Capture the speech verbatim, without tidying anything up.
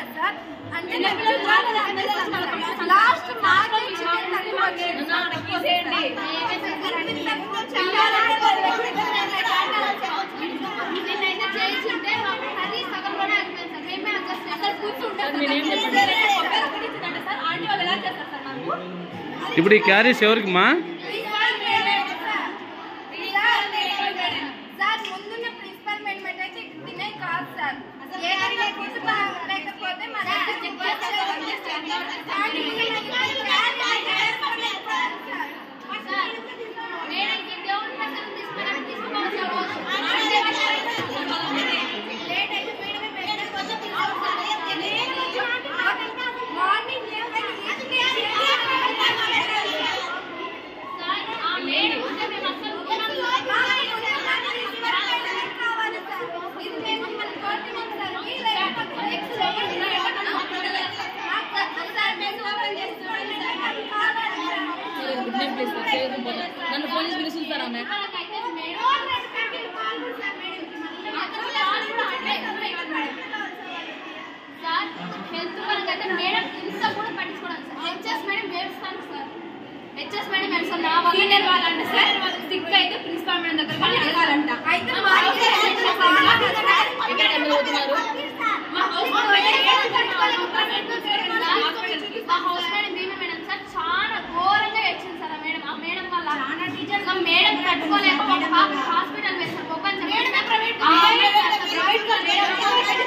sir అంటే last market ఇప్పుడు ఈ క్యారీస్ ఎవరికి మా సార్ ముందున్న ప్రిన్సిపల్ మేనేజ్మెంట్ అయితే తినే కాదు సార్ లేకపోతే నన్ను పోలీస్ పిలుస్తుంటారా ఆమె సార్ హెల్త్ పరంగా అయితే మేడం ఇంత కూడా పట్టించుకోవడం సార్ హెచ్ఎస్ మేడం వేస్తాను సార్ హెచ్ఎస్ మేడం వేస్తాను నా సీనియర్ వాళ్ళంటే సార్ సిక్ అయితే ప్రిన్సిపాల్ మేడం దగ్గర కానీ అడగాలంట అయితే ఎక్కడ చదువుతున్నారు మా హౌస్ మా హౌస్ మేడం బీమీ మేడం సార్ చాలా ఘోరంగా వచ్చింది సార్ ఆ మేడం ఆ మేడం వల్ల టీచర్స్ మేడం కట్టుకోలేక ఒక హాస్పిటల్ వేస్తారు ఒక